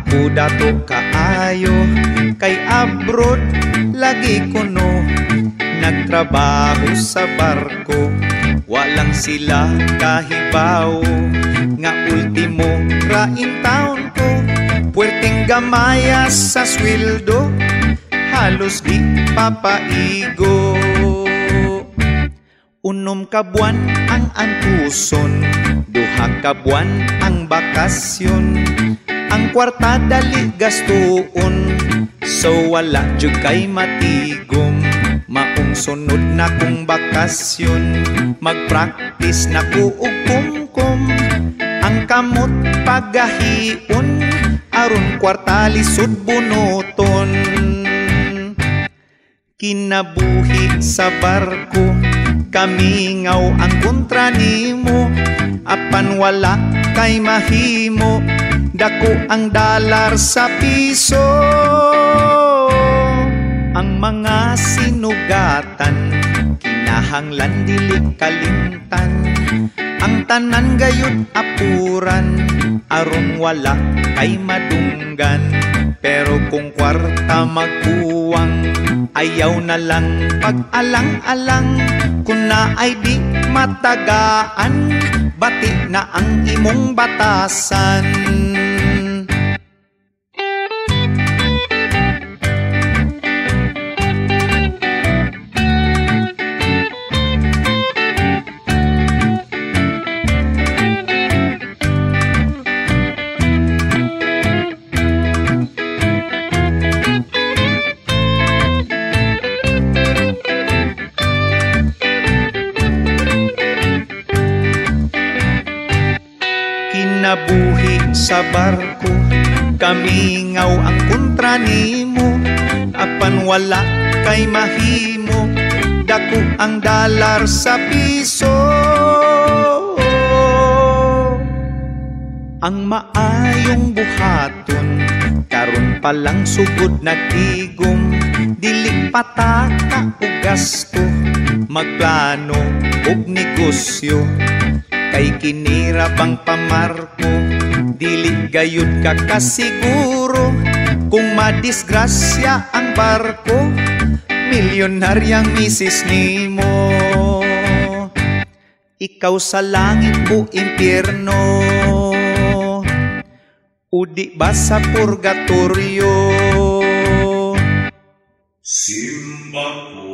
Ako dato kaayo kay abroad lagi kuno nagtrabaho sa barko. Walang sila kahibaw nga ultimo rain taon ko. Puwerteng gamaya sa sweldo, halos di papaigo. Unom ka buwan ang antuson, duha ka buwan ang bakasyon. Ang kwarta dali gastuon, so wala jud kay matigom. Maong sunod na kong bakasyon, mag-practice na ko og kumkum. Ang kamot pagahion, aron kwarta lisod bunoton. Kinabuhi sa barko, kamingaw ang kontra nimo. Apan wala kay mahimo, dako ang dalar sa piso. Ang mga sinugatan, kinahanglan dili kalimtan. Ang tanan gayud apuran, aron wala kay madunggan. Pero kung kwarta magkuwang, ayaw na lang pag-alang-alang. Kung na ay di matagaan, bati na ang imong batasan. Kinabuhi sa barko, kamingaw ang kontra nimo. Apan wala kay mahimo, dako ang dalar sa piso. Ang maayong buhaton, karon pa lang sugod nagtigom. Dili pataka og gasto, magplano og negosyo. Kay kinira bang pamarko, dili gayud ka kasiguro. Kung madisgrasya ang barko, milyonaryang misis nimo. Ikaw sa langit o impyerno, o di ba sa purgatorio? Simba